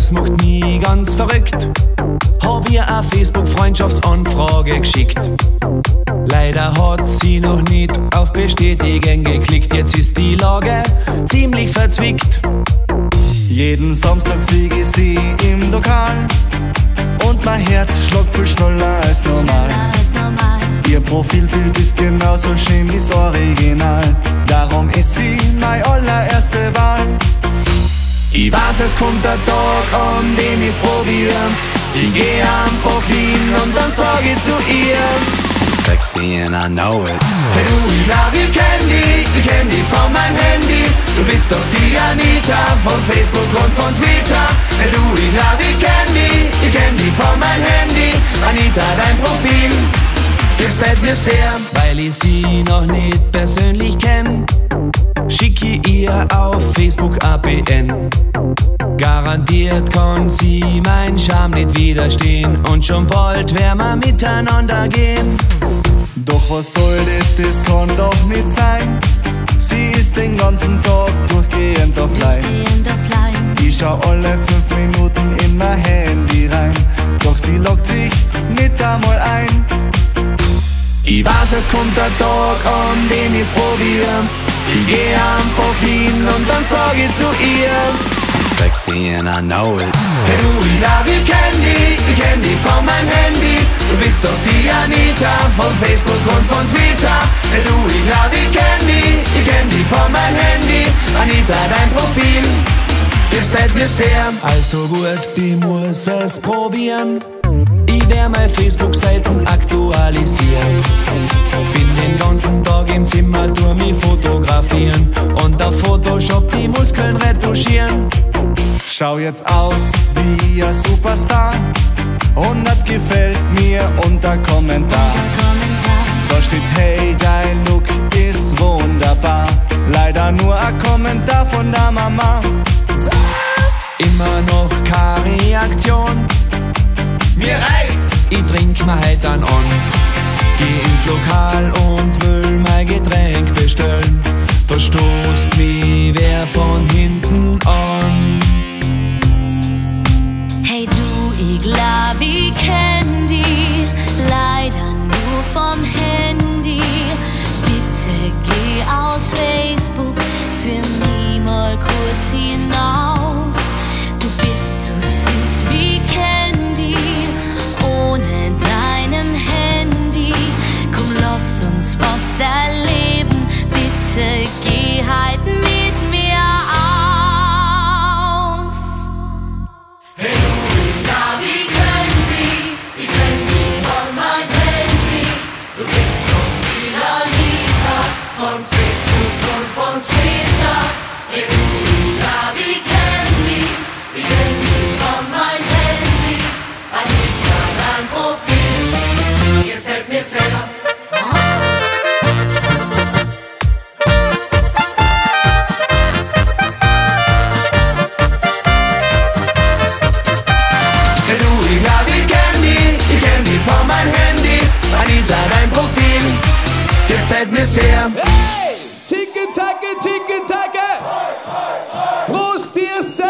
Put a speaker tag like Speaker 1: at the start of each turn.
Speaker 1: das macht mich ganz verrückt. Hab ihr eine Facebook-Freundschaftsanfrage geschickt. Leider hat sie noch nicht auf Bestätigen geklickt. Jetzt ist die Lage ziemlich verzwickt.
Speaker 2: Jeden Samstag sieg ich sie im Lokal und mein Herz schlägt viel schneller als normal. Ihr Profilbild ist genauso schön wie das Original. Darum ist sie meine allererste Wahl. Ich weiß, es kommt der Tag, an dem ich's probier. Ich geh einfach hin und dann sag ich zu ihr:
Speaker 3: Sexy and I know it.
Speaker 2: Hey du, ich glaub, ich kenn dich von meinem Handy. Du bist doch die Anita von Facebook und von Twitter. Hey du, ich glaub, ich kenn dich von meinem Handy. Anita, dein Profil gefällt mir sehr.
Speaker 1: Weil ich sie noch nicht persönlich kenn, schick ich ihr auf Facebook APN. Garantiert kann sie mein Charme nicht widerstehen und schon bald werden wir miteinander gehen.
Speaker 2: Doch was soll das kann doch nicht sein. Sie ist den ganzen Tag durchgehend offline. Ich schau alle 5 Minuten in mein Handy rein, doch sie loggt sich nicht einmal ein. Ich weiß, es kommt der Tag, an dem ich's probier. Ich geh einfach hin und dann sag ich zu ihr:
Speaker 3: Sexy and I know it.
Speaker 2: Hey du, ich glaub, ich kenn dich von meinem Handy. Du bist doch die Anita von Facebook und von Twitter. Hey du, ich glaub, ich kenn dich von meinem Handy. Anita, dein Profil gefällt mir sehr.
Speaker 1: Also gut, ich muss es probieren. Ich werde meine Facebook-Seiten aktualisieren. Bin den ganzen Tag im Zimmer, tu mich fotografieren und auf Photoshop die Muskeln retuschieren.
Speaker 2: Schau jetzt aus wie ein Superstar und das gefällt mir unter Kommentar. Da steht: Hey, dein Look ist wunderbar. Leider nur ein Kommentar von der Mama.
Speaker 1: Immer noch keine Reaktion.
Speaker 2: Mir reicht's,
Speaker 1: ich trink mir heut an. Geh ins Lokal und will mein Getränk bestellen. Da stoßt mich wer von hinten an.
Speaker 4: Hey du, ich glaub, ich kenn dich, leider nur vom Handy. Bitte geh aus Facebook, für mich mal kurz hinaus. Du bist so süß wie Candy, ohne deinem Handy. Komm, lass uns was erleben, bitte geh halt mit mir aus.
Speaker 2: hey du, ich glaub, ich kenn dich von meinem Handy. Du bist doch die Anita von Facebook und von Twitter. Hey du, ich glaub, ich kenn dich von meinem Handy. Anita, dein Profil gefällt mir sehr. Hey du, ich glaub, ich kenn dich von meinem Handy. Anita, dein Profil gefällt mir sehr.
Speaker 1: Hey! Ticke, zacke, ticke, zacke! Prost, dir